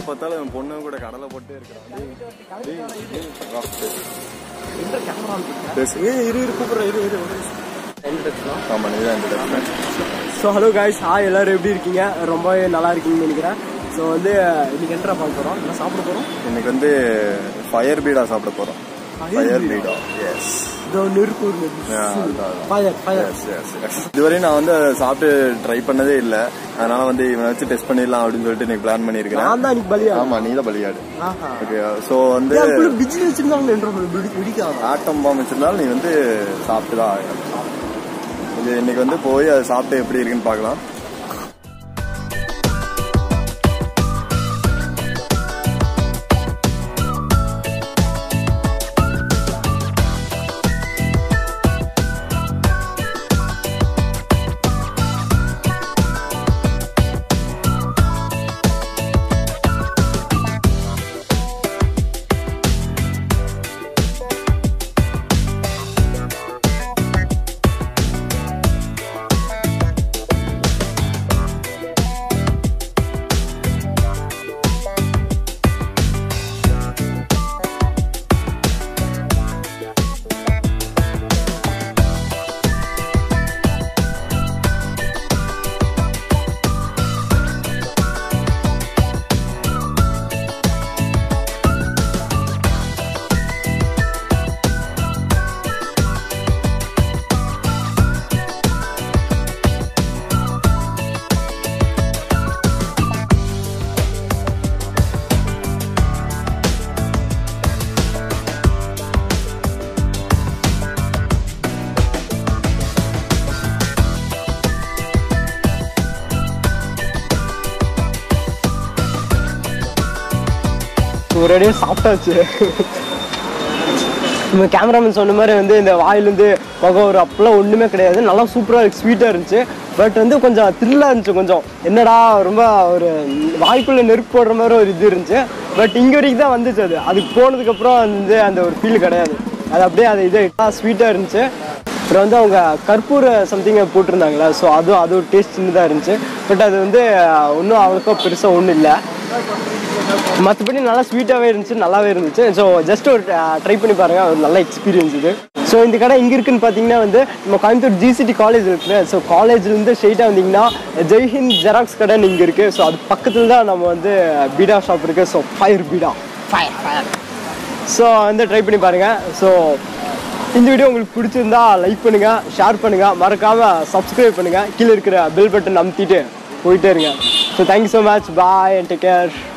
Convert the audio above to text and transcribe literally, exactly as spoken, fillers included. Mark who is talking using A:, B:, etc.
A: பார்த்தாலும் பொண்ணு கூட கடலை போட்டே இருக்கிறான்.
B: ஸோ ஹலோ காய்ஸ், ஹாய் எல்லாரும் எப்படி இருக்கீங்க? ரொம்பவே நல்லா இருக்கீங்கன்னு நினைக்கிறேன். ஸோ வந்து இன்னைக்கு என்ட்ரா பார்க்க போகிறோம், என்ன சாப்பிட போகிறோம்?
A: இன்னைக்கு வந்து ஃபயர் பீடா சாப்பிட போகிறோம். ஃபயர் பீடா, எஸ். இதுவரையும் நான் வந்து சாப்பிட்டு ட்ரை பண்ணதே இல்லை. அதனால வந்து இவனை வச்சு டெஸ்ட் பண்ணிடலாம் அப்படின்னு சொல்லிட்டு நீ பிளான் பண்ணிருக்கேன். ஆமா, நீ தான் பலியாடு. ஓகே, ஸோ வந்து ஆட்டம் பாம்பு வச்சிருந்தாலும் நீ வந்து சாப்பிட்டுதான் ஆகணும். இது இன்னைக்கு வந்து போய் அதை சாப்பிட்டு எப்படி இருக்குன்னு பார்க்கலாம்.
B: ஒரே சாப்பிட்டாச்சு. நம்ம கேமராமேன் சொன்ன மாதிரி வந்து இந்த வாயிலேருந்து புகை ஒரு அப்பெல்லாம் ஒன்றுமே கிடையாது. நல்லா சூப்பராக ஸ்வீட்டாக இருந்துச்சு. பட் வந்து கொஞ்சம் த்ரில்லாக இருந்துச்சு. கொஞ்சம் என்னடா ரொம்ப ஒரு வாய்க்குள்ளே நெருப்பு போடுற மாதிரி ஒரு இது இருந்துச்சு. பட் இங்கே வரைக்கும் தான் வந்துச்சு. அது அதுக்கு போனதுக்கப்புறம் வந்து அந்த ஒரு ஃபீல் கிடையாது. அது அப்படியே அது இது ஸ்வீட்டாக இருந்துச்சு. அப்புறம் வந்து அவங்க கற்பூர சம்திங் போட்டிருந்தாங்களே, ஸோ அதுவும் அது ஒரு டேஸ்ட் தான் இருந்துச்சு. பட் அது வந்து ஒன்றும் அவ்வளோக்கா பெருசாக ஒன்றும் இல்லை. மற்றபடி நல்லா ஸ்வீட்டாகவே இருந்துச்சு, நல்லாவே இருந்துச்சு. ஸோ ஜஸ்ட் ஒரு ட்ரை பண்ணி பாருங்கள், ஒரு நல்ல எக்ஸ்பீரியன்ஸ் இது. ஸோ இந்த கடை எங்கே இருக்குன்னு பார்த்தீங்கன்னா வந்து நம்ம கோயம்புத்தூர் ஜிசிடி காலேஜ் இருக்குது. ஸோ காலேஜ்லேருந்து ஸ்ட்ரெயிட்டாக வந்தீங்கன்னா ஜெய்ஹிந்த் ஜெராக்ஸ் கடைன்னு இங்கே இருக்குது. ஸோ அது பக்கத்தில் தான் நம்ம வந்து பீடா ஷாப் இருக்குது. So fire beeda fire fire so வந்து ட்ரை பண்ணி பாருங்கள். ஸோ இந்த வீடியோ உங்களுக்கு பிடிச்சிருந்தா லைக் பண்ணுங்கள், ஷேர் பண்ணுங்கள், மறக்காமல் சப்ஸ்கிரைப் பண்ணுங்கள். கீழே இருக்கிற பெல் பட்டன் அமுத்திட்டு போயிட்டே இருங்க. So thank you so much, bye and take care.